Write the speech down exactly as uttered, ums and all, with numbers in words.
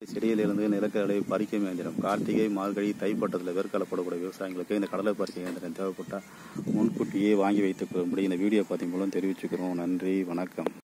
செடியிலிருந்து நிலக்கடலை பறிக்கும் இயந்திரம். கார்த்திகை, மார்கழி, தைப்பட்டத்தில் வேர்க்கலப்படக்கூடிய விவசாயிகளுக்கு இந்த கடலை பறிக்கும் இயந்திரம் தேவைப்பட்டால் முன்கூட்டியே வாங்கி வைத்துக் கொள்ளும்படி இந்த வீடியோ பதிவு மூலம் தெரிவிச்சுக்கிறோம். நன்றி, வணக்கம்.